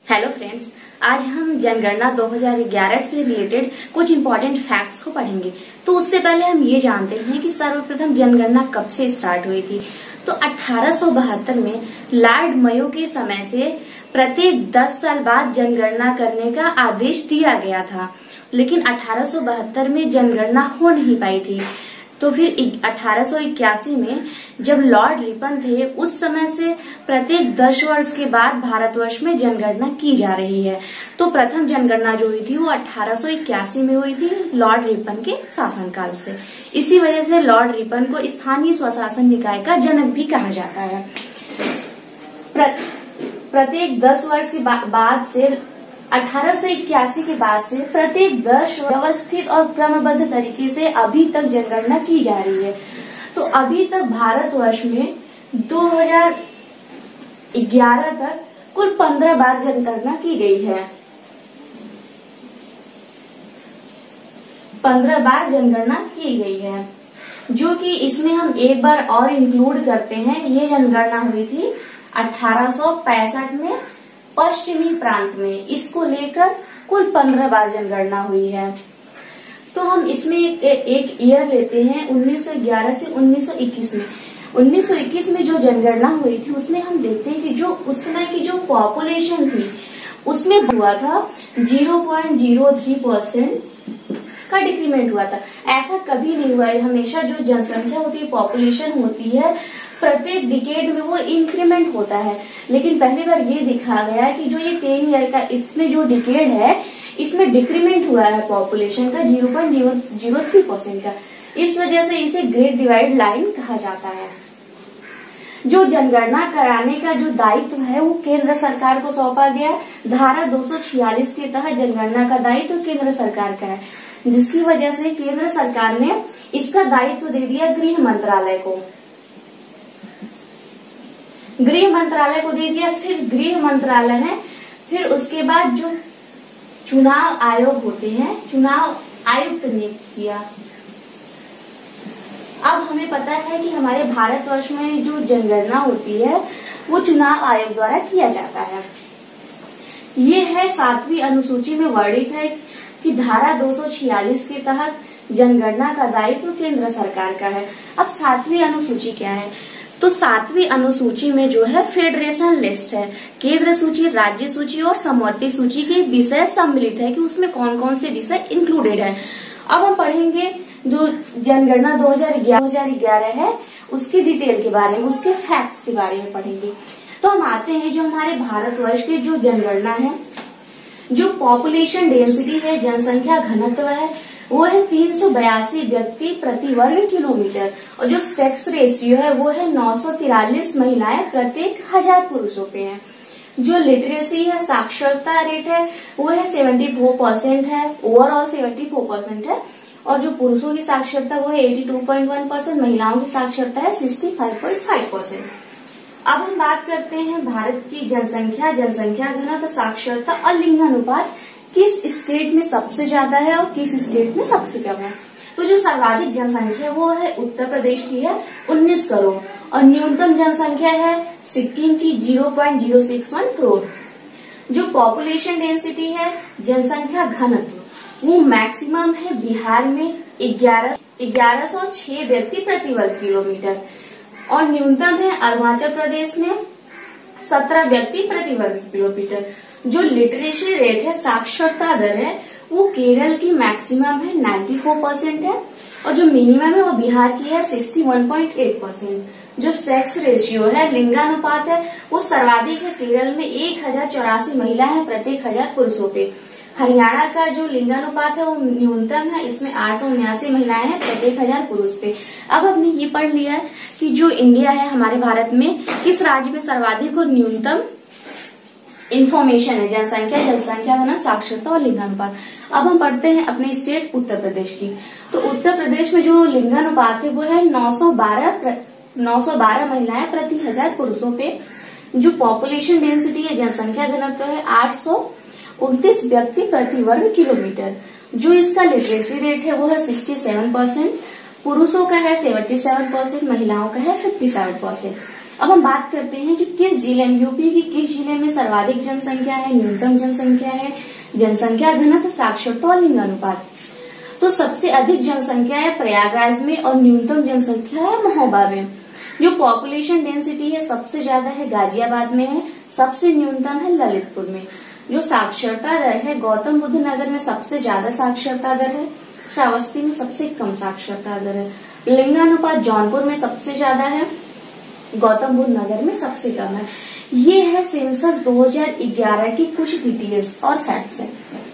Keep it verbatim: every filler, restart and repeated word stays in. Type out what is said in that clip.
Hello friends, आज हम जनगणना दो हज़ार ग्यारह से रिलेटेड कुछ इम्पोर्टेंट फैक्ट्स को पढ़ेंगे। तो उससे पहले हम ये जानते हैं कि सर्वप्रथम जनगणना कब से स्टार्ट हुई थी। तो अठारह सौ बहत्तर में लॉर्ड मयो के समय से प्रत्येक दस साल बाद जनगणना करने का आदेश दिया गया था, लेकिन अठारह सौ बहत्तर में जनगणना हो नहीं पाई थी। तो फिर अठारह सौ इक्यासी में जब लॉर्ड रिपन थे, उस समय से प्रत्येक दस वर्ष के बाद भारतवर्ष में जनगणना की जा रही है। तो प्रथम जनगणना जो हुई थी वो अठारह सौ इक्यासी में हुई थी, लॉर्ड रिपन के शासनकाल से। इसी वजह से लॉर्ड रिपन को स्थानीय स्वशासन निकाय का जनक भी कहा जाता है। प्रत्येक दस वर्ष के बाद से अठारह सौ इक्यासी के बाद से प्रत्येक दस व्यवस्थित और क्रमबद्ध तरीके से अभी तक जनगणना की जा रही है। तो अभी तक भारतवर्ष में दो हज़ार ग्यारह तक कुल पंद्रह बार जनगणना की गई है। पंद्रह बार जनगणना की गई है, जो कि इसमें हम एक बार और इंक्लूड करते हैं। ये जनगणना हुई थी अठारह सौ पैंसठ में पश्चिमी प्रांत में। इसको लेकर कुल पंद्रह बार जनगणना हुई है। तो हम इसमें एक, एक ईयर लेते हैं उन्नीस सौ ग्यारह से उन्नीस सौ इक्कीस में। उन्नीस सौ इक्कीस में जो जनगणना हुई थी उसमें हम देखते हैं कि जो उस समय की जो पॉपुलेशन थी उसमें हुआ था zero point zero three percent का डिक्रीमेंट हुआ था। ऐसा कभी नहीं हुआ है। हमेशा जो जनसंख्या होती है, पॉपुलेशन होती है, प्रत्येक डिकेड में वो इंक्रीमेंट होता है। लेकिन पहली बार ये दिखा गया है कि जो ये टेन ईयर का इसमें जो डिकेड है इसमें डिक्रीमेंट हुआ है पॉपुलेशन का zero point zero three percent का। इस वजह से इसे ग्रेट डिवाइड लाइन कहा जाता है। जो जनगणना कराने का जो दायित्व है वो केंद्र सरकार को सौंपा गया। धारा दो सौ छियालीस के तहत जनगणना का दायित्व केंद्र सरकार का है, जिसकी वजह से केंद्र सरकार ने इसका दायित्व दे दिया गृह मंत्रालय को। गृह मंत्रालय को दे दिया। फिर गृह मंत्रालय ने फिर उसके बाद जो चुनाव आयोग होते हैं, चुनाव आयुक्त नियुक्त किया। अब हमें पता है कि हमारे भारतवर्ष में जो जनगणना होती है वो चुनाव आयोग द्वारा किया जाता है। ये है सातवीं अनुसूची में वर्णित है कि धारा दो सौ छियालीस के तहत जनगणना का दायित्व केंद्र सरकार का है। अब सातवीं अनुसूची क्या है? तो सातवीं अनुसूची में जो है फेडरेशन लिस्ट है। केंद्र सूची, राज्य सूची और समवर्ती सूची के विषय सम्मिलित है कि उसमें कौन कौन से विषय इंक्लूडेड है। अब हम पढ़ेंगे जो जनगणना दो हज़ार ग्यारह है उसकी डिटेल के बारे में, उसके फैक्ट्स के बारे में पढ़ेंगे। तो हम आते हैं जो हमारे भारतवर्ष की जो जनगणना है, जो पॉपुलेशन डेंसिटी है, जनसंख्या घनत्व है, वो है तीन सौ बयासी व्यक्ति प्रति वर्ग किलोमीटर। और जो सेक्स रेशियो है वो है नौ सौ तिरालीस महिलाएं प्रत्येक हजार पुरुषों पे है। जो लिटरेसी है, साक्षरता रेट है, वो है चौहत्तर परसेंट है, ओवरऑल चौहत्तर परसेंट है। और जो पुरुषों की साक्षरता वो है बयासी पॉइंट एक परसेंट, महिलाओं की साक्षरता है पैंसठ पॉइंट पाँच परसेंट। अब हम बात करते हैं भारत की जनसंख्या, जनसंख्या घनत्व, साक्षरता और लिंगानुपात किस स्टेट में सबसे ज्यादा है और किस स्टेट में सबसे कम है। तो जो सर्वाधिक जनसंख्या वो है उत्तर प्रदेश की है उन्नीस करोड़ और न्यूनतम जनसंख्या है सिक्किम की zero point zero six one crore. जो पॉपुलेशन डेंसिटी है, जनसंख्या घनत्व, वो मैक्सिमम है बिहार में ग्यारह ग्यारह सौ छह व्यक्ति प्रति वर्ग किलोमीटर और न्यूनतम है अरुणाचल प्रदेश में सत्रह व्यक्ति प्रति वर्ग किलोमीटर। जो लिटरेसी रेट है, साक्षरता दर है, वो केरल की मैक्सिमम है चौरानवे परसेंट है और जो मिनिमम है वो बिहार की है इकसठ पॉइंट आठ परसेंट। जो सेक्स रेशियो है, लिंगानुपात है, वो सर्वाधिक है केरल में एक हजार चौरासी महिलाएं हैं प्रत्येक हजार पुरुषों पे। हरियाणा का जो लिंगानुपात है वो न्यूनतम है, इसमें आठ सौ उन्यासी महिलाएं हैं प्रत्येक हजार पुरुष पे। अब हमने ये पढ़ लिया है कि जो इंडिया है, हमारे भारत में किस राज्य में सर्वाधिक और न्यूनतम इन्फॉर्मेशन है, जनसंख्या, जनसंख्या घनत्व, साक्षरता और लिंगानुपात। अब हम पढ़ते हैं अपने स्टेट उत्तर प्रदेश की। तो उत्तर प्रदेश में जो लिंगानुपात है वो है नौ सौ बारह महिलाएं प्रति हजार पुरुषों पे। जो पॉपुलेशन डेंसिटी है, जनसंख्या घनत्व है आठ सौ उनतीस व्यक्ति प्रति वर्ग किलोमीटर। जो इसका लिटरेसी रेट है वो है सड़सठ परसेंट, पुरुषों का है सतहत्तर परसेंट, महिलाओं का है सत्तावन परसेंट। अब हम बात करते हैं कि किस जिले में, यूपी की किस जिले में सर्वाधिक जनसंख्या है, न्यूनतम जनसंख्या है, जनसंख्या घनत्व, साक्षरता और लिंगानुपात। तो सबसे अधिक जनसंख्या है प्रयागराज में और न्यूनतम जनसंख्या है महोबा में। जो पॉपुलेशन डेंसिटी है सबसे ज्यादा है गाजियाबाद में है, सबसे न्यूनतम है ललितपुर में। जो साक्षरता दर है गौतम बुद्ध नगर में सबसे ज्यादा साक्षरता दर है, श्रावस्ती में सबसे कम साक्षरता दर है। लिंगानुपात जौनपुर में सबसे ज्यादा है, गौतम बुद्ध नगर में सबसे कम है। ये है सेंसस दो हज़ार ग्यारह की कुछ डिटेल्स और फैक्ट्स है।